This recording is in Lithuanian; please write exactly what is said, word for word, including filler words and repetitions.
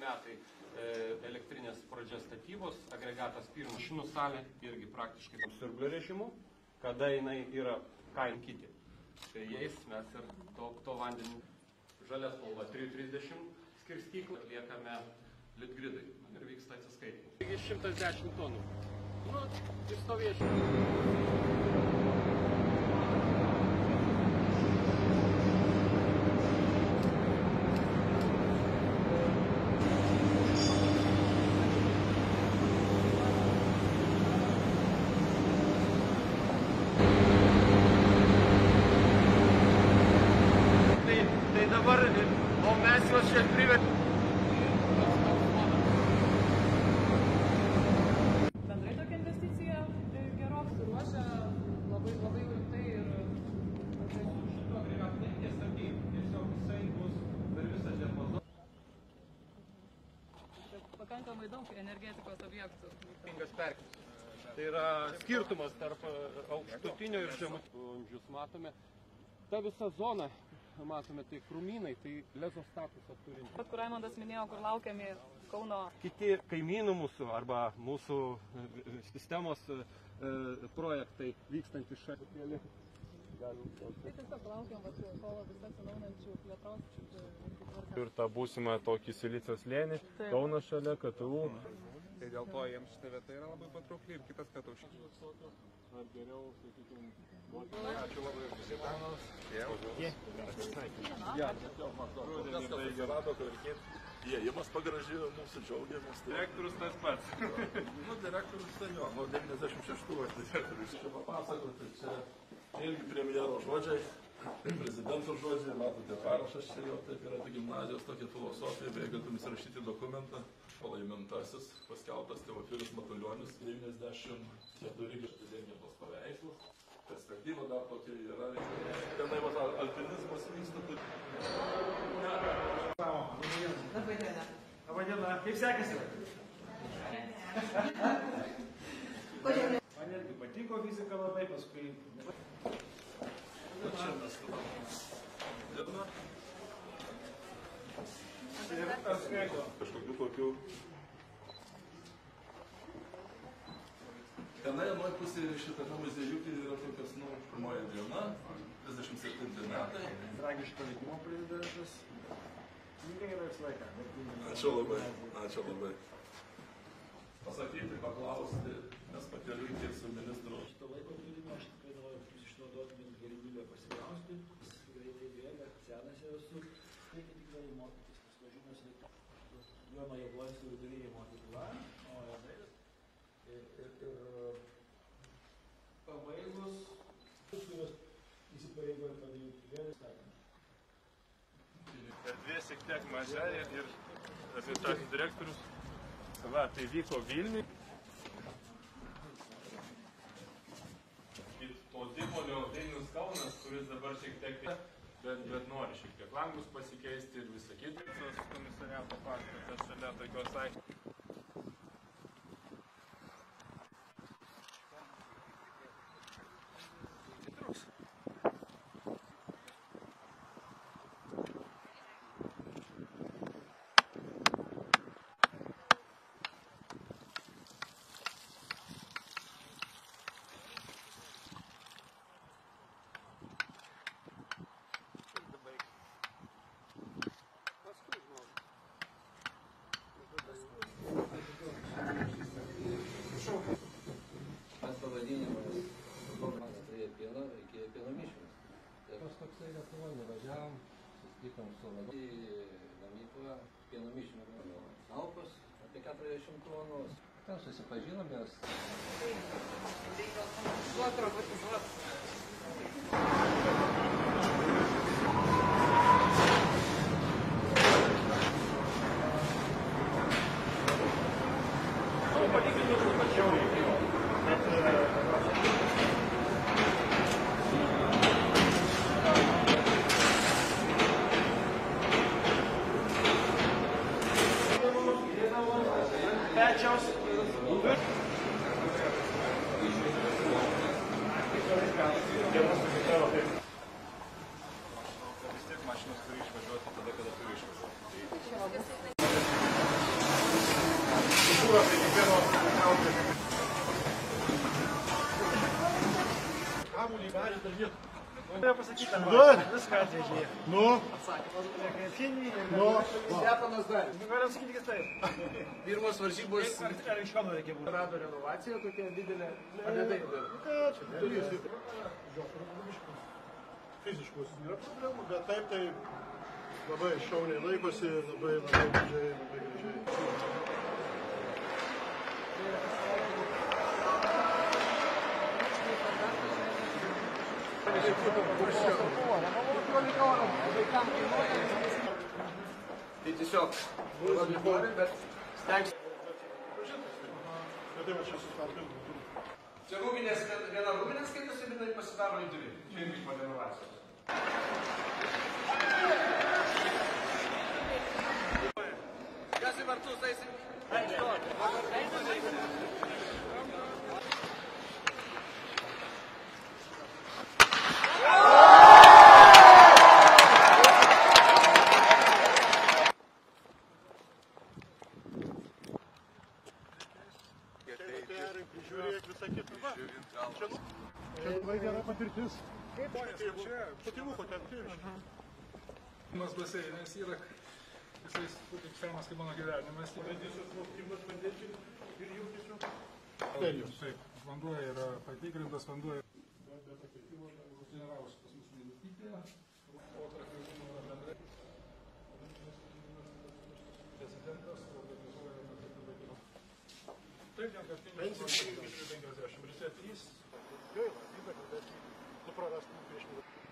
metai elektrinės pradžia statybos, agregatas pirmas. Mašinų salė irgi praktiškai siurblio režimu, kada jinai yra kain kiti. Tai jais mes ir to, to vandenį žalia spalva trys trisdešimt skirstyklų atliekame litgridai ir vyksta atsiskaitimai. Taigi šimtas dešimt tonų. Nu, ir stovėšiu. Dabar, o mes juos čia privedėme. Bendrai tokia investicija geros ruošia labai labai rimtai ir... Šito agregato nereikės statyti, tiesiog jisai bus per visą diapazoną. Pakankamai daug energetikos objektų. Tai yra skirtumas tarp aukštutinio ir žemutinio amžius matome. Ta visa zona, matome, tai krūmynai, tai lezo statusą turinti. Pat kur Raimondas minėjo, kur laukiami Kauno. Kiti kaimynų mūsų arba mūsų sistemos e, projektai vykstantys šalia. Tai tiesiog laukiam, kad kol visą atsinaujinančių plėtros. Ir tą būsimą tokį silicio slėnį, Kauno šalia, K T U. Tai dėl to jiems šitą vietą yra labai patraukli ir kitas K T U. Ar geriau, sakykime, ačiū labai visiems. Įėjimas pagražėjo, mūsų džiaugiamės. direktorius tas pats. Nu, direktorius ten jo, nuo devyniasdešimt šeštų aš direktorius. Čia papasakoti, čia irgi premjero žodžiai, tai prezidento žodžiai, matote parašas čia jo, taip yra tai gimnazijos tokia filosofija, beje, galėtum įsirašyti dokumentą. Palaimintasis, paskelbtas Teofilius Matulionis, devyniasdešimt keturi dengia tos paveikslus. Perspektyva dar tokia yra. Tenai va alpinizmas vyksta. Labai diena. Labai diena. Kaip sekėsi? Kodėl? Man irgi patiko fizika labai, paskui... Čia mes tada. Ir ar skraido? Kažkokių tokių. Tenai anoj pusėje šitame muziejukė yra tokias, nu, pirmoji diena, trisdešimt septinti metai. Tragiško likimo prezidentas. Knyga yra visą laiką. Ačiū labai, ačiū labai. Pasakyti, paklausti, mes pakeliui tiek su ministru. Šito laiko turime, aš tikrai noriu išnaudotumėt galimybę pasikrausti. Greitai bėga, senas jau esu. Reikia tikrai mokytis, paskažimas reikia. Jono Jablonskio vidurinė mokykla, o Jadailis. Ir, ir, ir pabaigus, kurios įsipareigoja padaryti vėl įstatymą. Erdvė šiek tiek maža ir, ir administracijos direktorius. Va, tai vyko Vilniui. Po Dipolio Vilnius Kaunas, kuris dabar šiek tiek, bet, bet nori šiek tiek langus pasikeisti ir visą kitą. Komisariato pastatas šalia tokios aikštės. Toksai Lietuvoje nuvažiavom, susitikom su vadovų į gamyklą pieno mišinio Alpos apie keturiasdešimt tonų. Ten susipažinom, jos... Duot robotizuot. Pečiaus. Vis tiek mašinos turi išvažiuoti tada, kada turi išvažiuoti. temperatūros, tai kiekvieno traukia. Kamuolį varė dar vietų. Noriu pasakyti, kad viską atvežė. Nu, Atsakymas krepšinį. nu, Stepanas darė. Galim sakyti kitaip. Pirmos varžybos. Ar iš kano reikia būti? Rado renovacija tokia didelė. Ar ne taip? fiziškus yra problemų, bet taip tai labai šauniai laikosi, labai, labai gražiai, labai gražiai. Tai tiesiog labai nori, bet stengsiu. Bet tai va čia sustabdėm. Čia rūminės, viena rūminės skaitosi, bet tai pasidaro į dvi. Čia irgi po renovacijos. Kas į vartus, eisim? Žiūrėk visą kitą. Va, čia labai gera patirtis. Kaip čia? Patimuko ten tėviškai. Mas baseinas yra, jisai taip senas kaip mano gyvenimas. Bandysios plaukimas vandens ir jų tiesiog. Taip, vanduo yra patikrintas, vanduo yra. Be pakeitimo generavus pas mus nenutypė, o tarptautinių yra bendrai. Prezidentas organizuoja pakeitimo. Taip, vienkartinį penkiasdešimt ryte trys. Gaila, ypač, bet tu prarastum prieš minutę.